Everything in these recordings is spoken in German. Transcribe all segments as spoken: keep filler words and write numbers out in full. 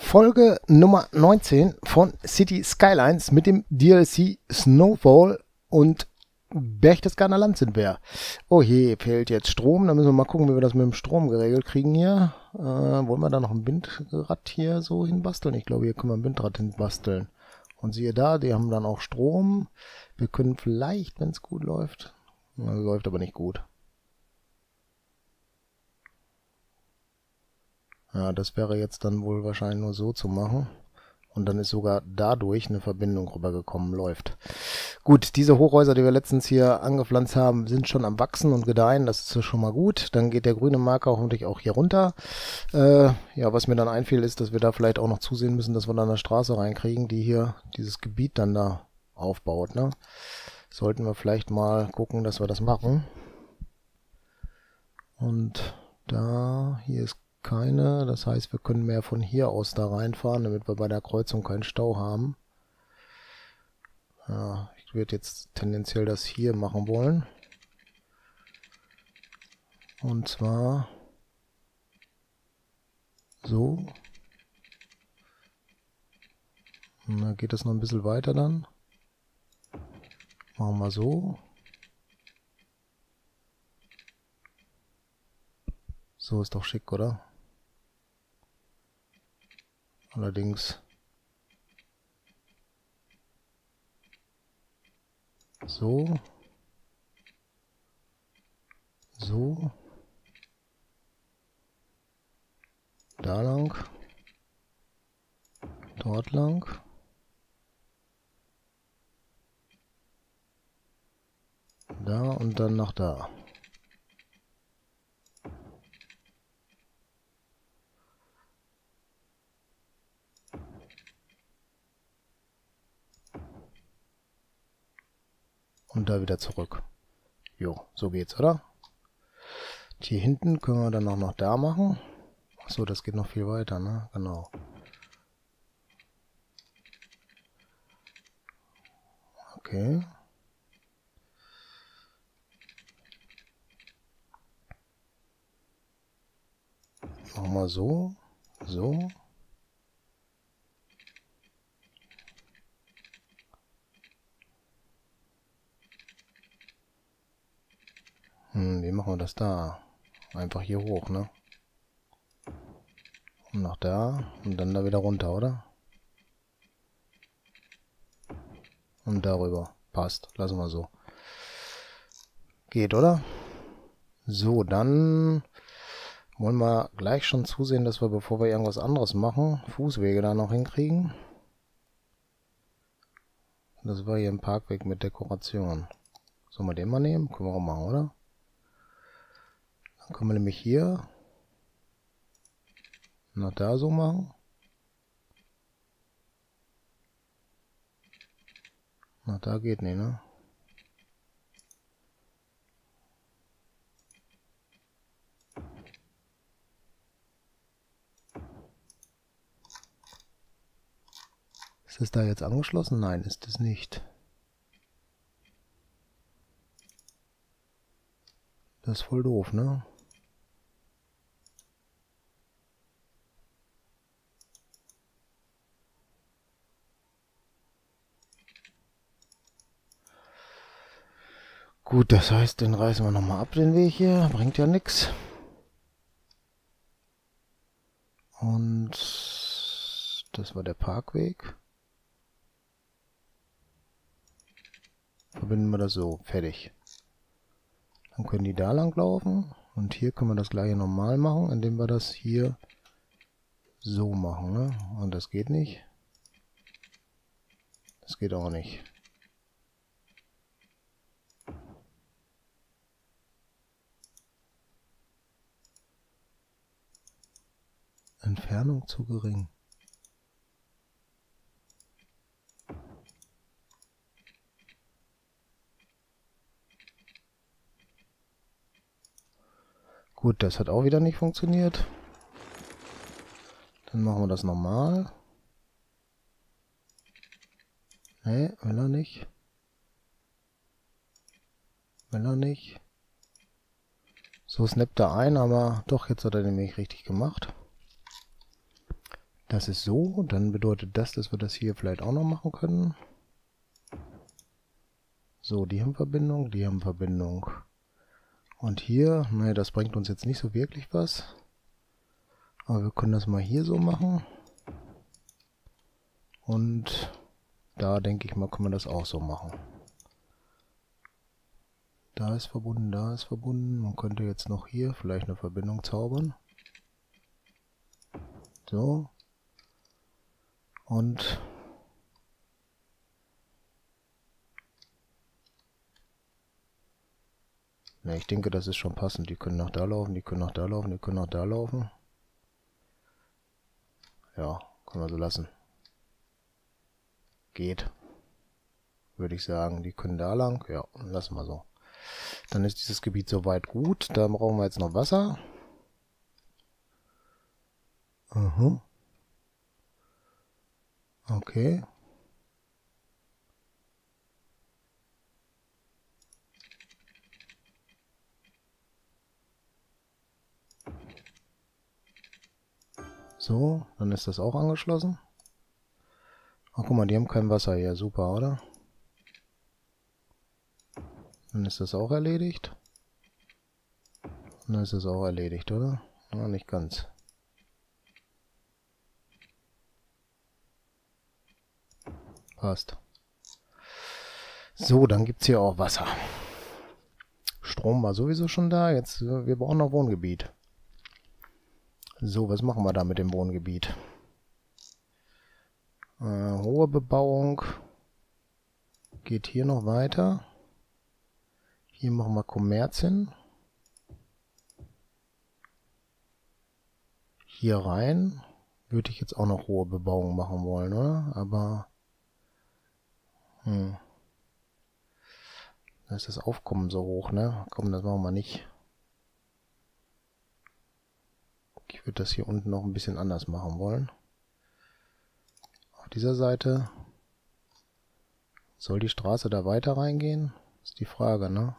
Folge Nummer neunzehn von City Skylines mit dem D L C Snowfall und Berchtesgadener Land sind wir. Oh je, fehlt jetzt Strom. Da müssen wir mal gucken, wie wir das mit dem Strom geregelt kriegen hier. Äh, wollen wir da noch ein Windrad hier so hinbasteln? Ich glaube, hier können wir ein Windrad hinbasteln. Und siehe da, die haben dann auch Strom. Wir können vielleicht, wenn es gut läuft, na, läuft aber nicht gut. Ja, das wäre jetzt dann wohl wahrscheinlich nur so zu machen. Und dann ist sogar dadurch eine Verbindung rübergekommen, läuft. Gut, diese Hochhäuser, die wir letztens hier angepflanzt haben, sind schon am Wachsen und Gedeihen. Das ist schon mal gut. Dann geht der grüne Marker hoffentlich auch hier runter. Äh, ja, was mir dann einfiel, ist, dass wir da vielleicht auch noch zusehen müssen, dass wir da eine Straße reinkriegen, die hier dieses Gebiet dann da aufbaut. Ne? Sollten wir vielleicht mal gucken, dass wir das machen. Und da, hier ist keine, das heißt, wir können mehr von hier aus da reinfahren, damit wir bei der Kreuzung keinen Stau haben. Ja, ich würde jetzt tendenziell das hier machen wollen. Und zwar so. Und dann geht es noch ein bisschen weiter dann. Machen wir so. So ist doch schick, oder? Allerdings so, so, da lang, dort lang, da und dann nach da. Und da wieder zurück. Jo, so geht's, oder? Hier hinten können wir dann auch noch da machen. Achso, das geht noch viel weiter, ne? Genau. Okay. Machen wir so. So. Hm, wie machen wir das da? Einfach hier hoch, ne? Und nach da und dann da wieder runter, oder? Und darüber. Passt. Lassen wir so. Geht, oder? So, dann wollen wir gleich schon zusehen, dass wir, bevor wir irgendwas anderes machen, Fußwege da noch hinkriegen. Das war hier ein Parkweg mit Dekoration. Sollen wir den mal nehmen? Können wir auch machen, oder? Dann können wir nämlich hier nach da so machen. Nach da geht nicht, ne? Ist es da jetzt angeschlossen? Nein, ist es nicht. Das ist voll doof, ne? Gut, das heißt, den reißen wir nochmal ab, den Weg hier. Bringt ja nichts. Und das war der Parkweg. Verbinden wir das so. Fertig. Dann können die da lang laufen. Und hier können wir das gleiche normal machen, indem wir das hier so machen. Ne? Und das geht nicht. Das geht auch nicht. Entfernung zu gering. Gut, das hat auch wieder nicht funktioniert. Dann machen wir das normal. Ne, will er nicht. Will er nicht. So snappt er ein, aber doch, jetzt hat er nämlich richtig gemacht. Das ist so, dann bedeutet das, dass wir das hier vielleicht auch noch machen können. So, die haben Verbindung, die haben Verbindung. Und hier, naja, das bringt uns jetzt nicht so wirklich was. Aber wir können das mal hier so machen. Und da denke ich mal, können wir das auch so machen. Da ist verbunden, da ist verbunden. Man könnte jetzt noch hier vielleicht eine Verbindung zaubern. So. Und ne, ich denke, das ist schon passend. Die können nach da laufen, die können nach da laufen, die können nach da laufen. Ja, können wir so lassen. Geht. Würde ich sagen, die können da lang. Ja, lassen wir so. Dann ist dieses Gebiet soweit gut. Da brauchen wir jetzt noch Wasser. Mhm. Okay. So, dann ist das auch angeschlossen. Ach, guck mal, die haben kein Wasser hier. Super, oder? Dann ist das auch erledigt. Dann ist das auch erledigt, oder? Ja, nicht ganz. Passt. So, dann gibt es hier auch Wasser. Strom war sowieso schon da. Jetzt, wir brauchen noch Wohngebiet. So, was machen wir da mit dem Wohngebiet? Äh, hohe Bebauung. Geht hier noch weiter. Hier machen wir Kommerz hin. Hier rein würde ich jetzt auch noch hohe Bebauung machen wollen, oder? Aber hm. Da ist das Aufkommen so hoch, ne? Komm, das machen wir nicht. Ich würde das hier unten noch ein bisschen anders machen wollen. Auf dieser Seite. Soll die Straße da weiter reingehen? Ist die Frage, ne?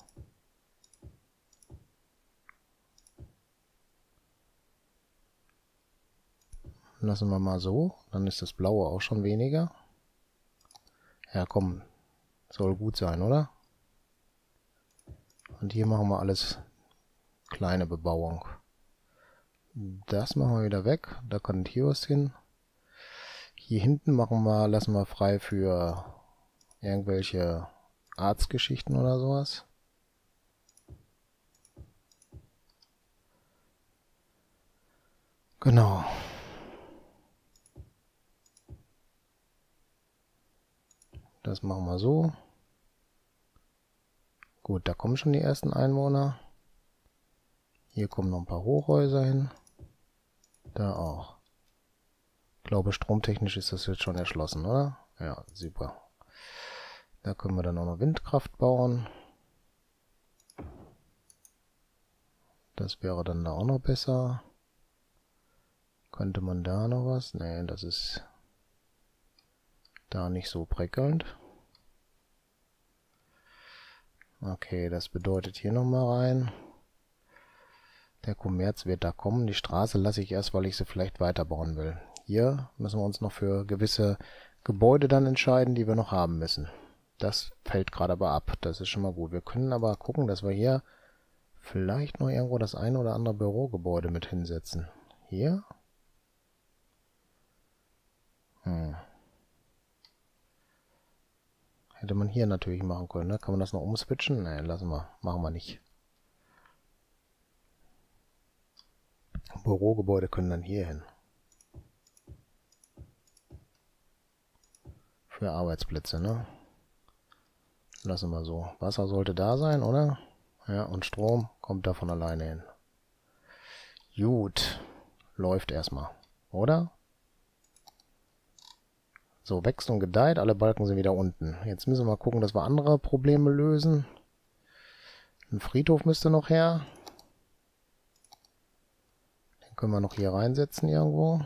Lassen wir mal so. Dann ist das Blaue auch schon weniger. Ja, komm. Soll gut sein, oder? Und hier machen wir alles kleine Bebauung. Das machen wir wieder weg. Da kommt hier was hin. Hier hinten machen wir, lassen wir frei für irgendwelche Arztgeschichten oder sowas. Genau. Das machen wir so. Gut, da kommen schon die ersten Einwohner. Hier kommen noch ein paar Hochhäuser hin. Da auch. Ich glaube, stromtechnisch ist das jetzt schon erschlossen, oder? Ja, super. Da können wir dann auch noch Windkraft bauen. Das wäre dann da auch noch besser. Könnte man da noch was? Nee, das ist da nicht so prickelnd. Okay, das bedeutet hier nochmal rein. Der Kommerz wird da kommen. Die Straße lasse ich erst, weil ich sie vielleicht weiterbauen will. Hier müssen wir uns noch für gewisse Gebäude dann entscheiden, die wir noch haben müssen. Das fällt gerade aber ab. Das ist schon mal gut. Wir können aber gucken, dass wir hier vielleicht noch irgendwo das eine oder andere Bürogebäude mit hinsetzen. Hier? Hm. Hätte man hier natürlich machen können, ne? Kann man das noch umswitchen? Ne, lassen wir. Machen wir nicht. Bürogebäude können dann hier hin. Für Arbeitsplätze, ne? Lassen wir so. Wasser sollte da sein, oder? Ja, und Strom kommt da von alleine hin. Gut. Läuft erstmal, oder? So, wächst und gedeiht. Alle Balken sind wieder unten. Jetzt müssen wir mal gucken, dass wir andere Probleme lösen. Ein Friedhof müsste noch her. Den können wir noch hier reinsetzen irgendwo.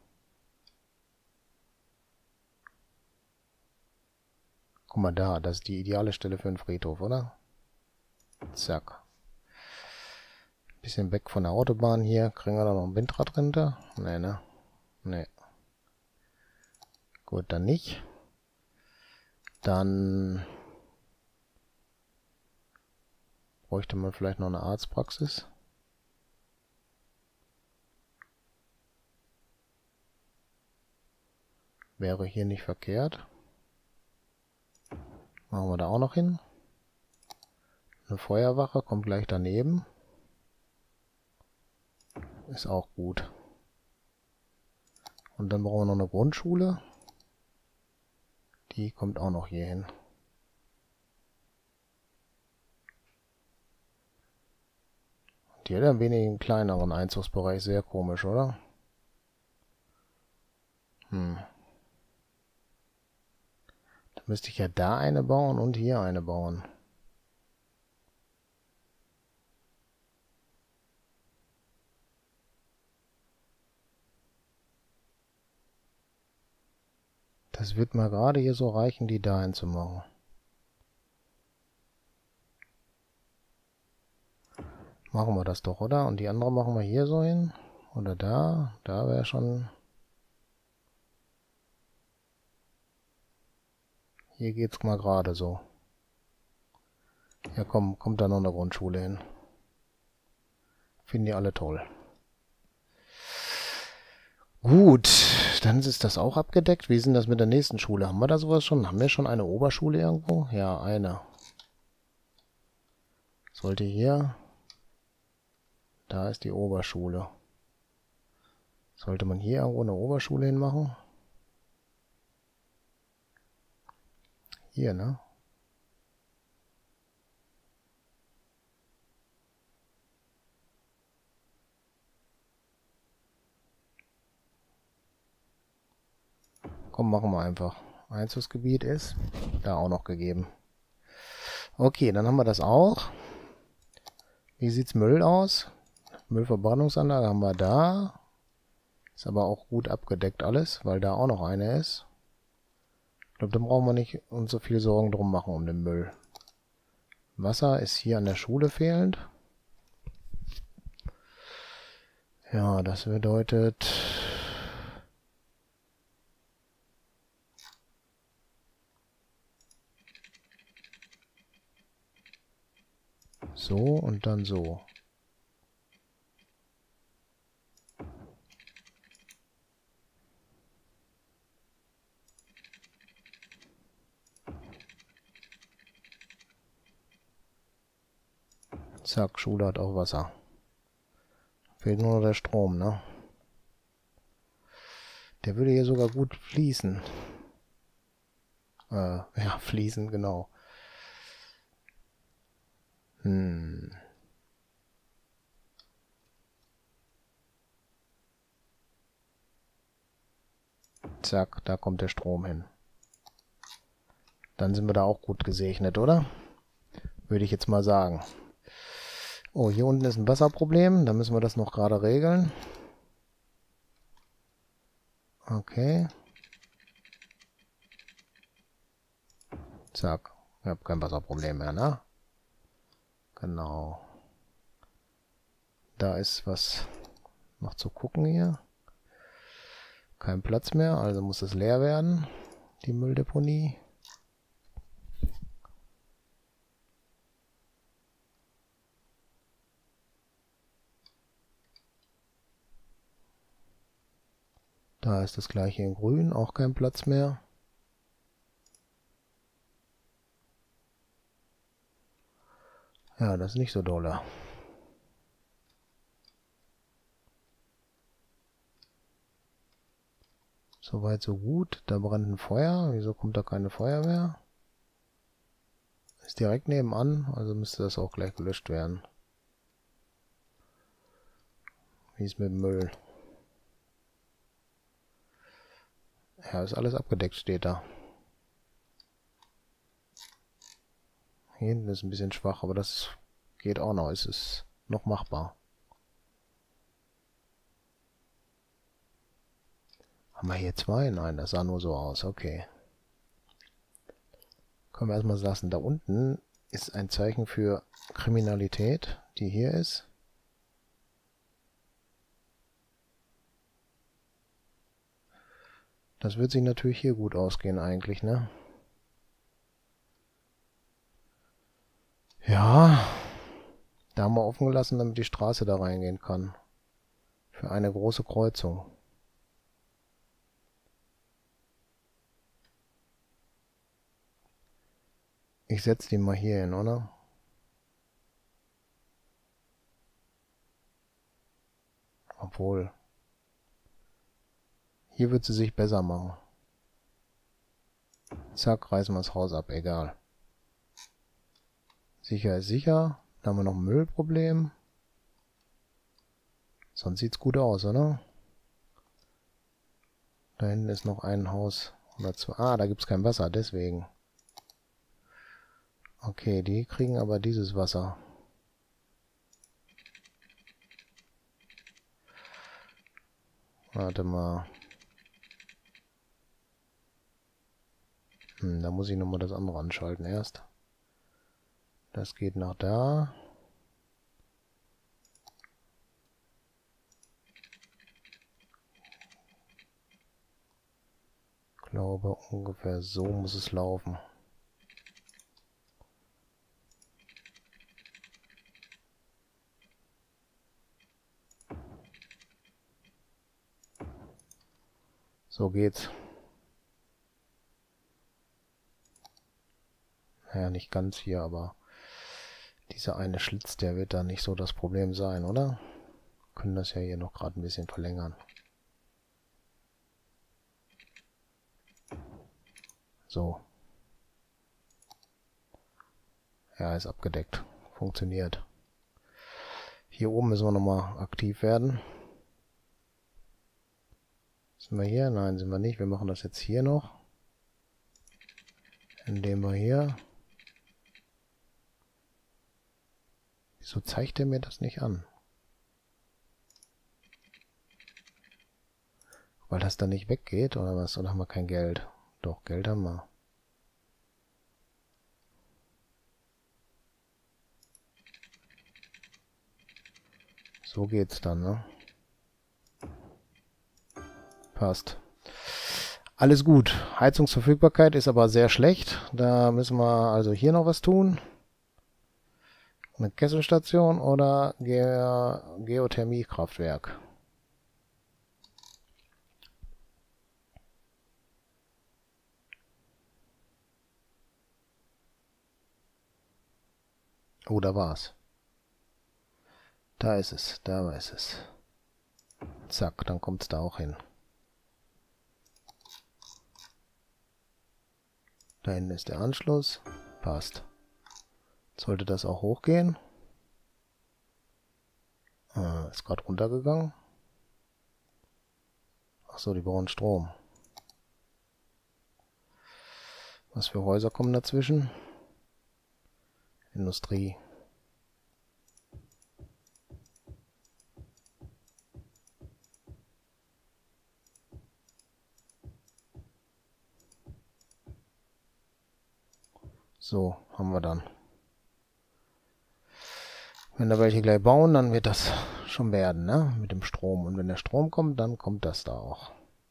Guck mal da, das ist die ideale Stelle für einen Friedhof, oder? Zack. Bisschen weg von der Autobahn hier. Kriegen wir da noch ein Windrad runter? Nee, ne? Nee. Gut, dann nicht. Dann bräuchte man vielleicht noch eine Arztpraxis. Wäre hier nicht verkehrt. Machen wir da auch noch hin. Eine Feuerwache kommt gleich daneben. Ist auch gut. Und dann brauchen wir noch eine Grundschule. Die kommt auch noch hier hin. Die hat ein wenig einen kleineren Einzugsbereich. Sehr komisch, oder? Hm. Dann müsste ich ja da eine bauen und hier eine bauen. Das wird mal gerade hier so reichen, die da hinzumachen. Machen wir das doch, oder? Und die andere machen wir hier so hin. Oder da. Da wäre schon... Hier geht's mal gerade so. Ja komm, kommt da noch eine Grundschule hin. Finden die alle toll. Gut, dann ist das auch abgedeckt. Wie ist denn das mit der nächsten Schule? Haben wir da sowas schon? Haben wir schon eine Oberschule irgendwo? Ja, eine. Sollte hier... Da ist die Oberschule. Sollte man hier irgendwo eine Oberschule hinmachen? Hier, ne? Komm, machen wir einfach. Einzugsgebiet ist da auch noch gegeben. Okay, dann haben wir das auch. Wie sieht's Müll aus? Müllverbrennungsanlage haben wir da. Ist aber auch gut abgedeckt alles, weil da auch noch eine ist. Ich glaube, da brauchen wir nicht uns so viel Sorgen drum machen um den Müll. Wasser ist hier an der Schule fehlend. Ja, das bedeutet... So und dann so. Zack, Schule hat auch Wasser. Fehlt nur noch der Strom, ne? Der würde hier sogar gut fließen. Äh, ja, fließen, genau. Hm. Zack, da kommt der Strom hin. Dann sind wir da auch gut gesegnet, oder? Würde ich jetzt mal sagen. Oh, hier unten ist ein Wasserproblem. Da müssen wir das noch gerade regeln. Okay. Zack. Ich habe kein Wasserproblem mehr, ne? Genau. Da ist was noch zu gucken hier. Kein Platz mehr, also muss es leer werden, die Mülldeponie. Da ist das gleiche in grün, auch kein Platz mehr. Ja, das ist nicht so dolle. Soweit so gut. Da brennt ein Feuer. Wieso kommt da keine Feuerwehr? Ist direkt nebenan, also müsste das auch gleich gelöscht werden. Wie ist mit dem Müll? Ja, ist alles abgedeckt, steht da. Hier hinten ist ein bisschen schwach, aber das geht auch noch. Es ist noch machbar. Haben wir hier zwei? Nein, das sah nur so aus. Okay. Können wir erstmal lassen. Da unten ist ein Zeichen für Kriminalität, die hier ist. Das wird sich natürlich hier gut ausgehen eigentlich, ne? Ja, da haben wir offen gelassen, damit die Straße da reingehen kann. Für eine große Kreuzung. Ich setze die mal hier hin, oder? Obwohl. Hier wird sie sich besser machen. Zack, reißen wir das Haus ab, egal. Sicher ist sicher. Dann haben wir noch ein Müllproblem. Sonst sieht's gut aus, oder? Da hinten ist noch ein Haus. Oder zwei. Ah, da gibt's kein Wasser, deswegen. Okay, die kriegen aber dieses Wasser. Warte mal. Hm, da muss ich nochmal das andere anschalten erst. Das geht nach da. Ich glaube, ungefähr so muss es laufen. So geht's. Naja, nicht ganz hier, aber dieser eine Schlitz, der wird da nicht so das Problem sein, oder? Wir können das ja hier noch gerade ein bisschen verlängern. So. Ja, ist abgedeckt. Funktioniert. Hier oben müssen wir nochmal aktiv werden. Sind wir hier? Nein, sind wir nicht. Wir machen das jetzt hier noch. Indem wir hier... Wieso zeigt er mir das nicht an? Weil das dann nicht weggeht, oder was? Oder haben wir kein Geld? Doch, Geld haben wir. So geht's dann, ne? Passt. Alles gut. Heizungsverfügbarkeit ist aber sehr schlecht. Da müssen wir also hier noch was tun. Eine Kesselstation oder Ge Geothermiekraftwerk. Oh, da war's. Da ist es, da ist es. Zack, dann kommt's da auch hin. Da hinten ist der Anschluss. Passt. Sollte das auch hochgehen? Ah, ist gerade runtergegangen. Achso, die brauchen Strom. Was für Häuser kommen dazwischen? Industrie. So, haben wir dann. Wenn da welche gleich bauen, dann wird das schon werden, ne? Mit dem Strom. Und wenn der Strom kommt, dann kommt das da auch.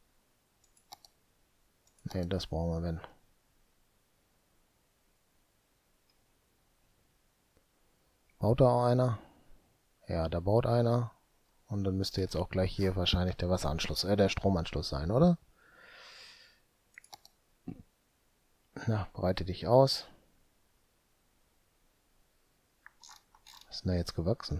Ne, das brauchen wir, wenn. Baut da auch einer? Ja, da baut einer. Und dann müsste jetzt auch gleich hier wahrscheinlich der Wasseranschluss, äh, der Stromanschluss sein, oder? Na, breite dich aus. Was ist denn da jetzt gewachsen?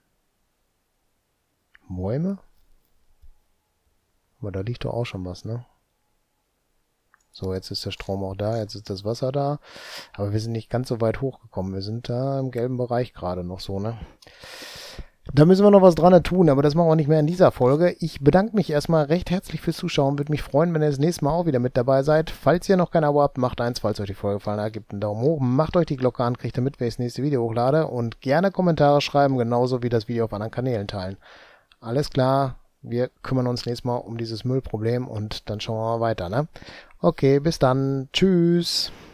Bäume? Aber da liegt doch auch schon was, ne? So, jetzt ist der Strom auch da, jetzt ist das Wasser da. Aber wir sind nicht ganz so weit hochgekommen. Wir sind da im gelben Bereich gerade noch so, ne? Da müssen wir noch was dran tun, aber das machen wir nicht mehr in dieser Folge. Ich bedanke mich erstmal recht herzlich fürs Zuschauen. Würde mich freuen, wenn ihr das nächste Mal auch wieder mit dabei seid. Falls ihr noch kein Abo habt, macht eins. Falls euch die Folge gefallen hat, gebt einen Daumen hoch. Macht euch die Glocke an, kriegt ihr mit, wenn ich das nächste Video hochlade. Und gerne Kommentare schreiben, genauso wie das Video auf anderen Kanälen teilen. Alles klar, wir kümmern uns nächstes Mal um dieses Müllproblem und dann schauen wir mal weiter, ne? Okay, bis dann. Tschüss.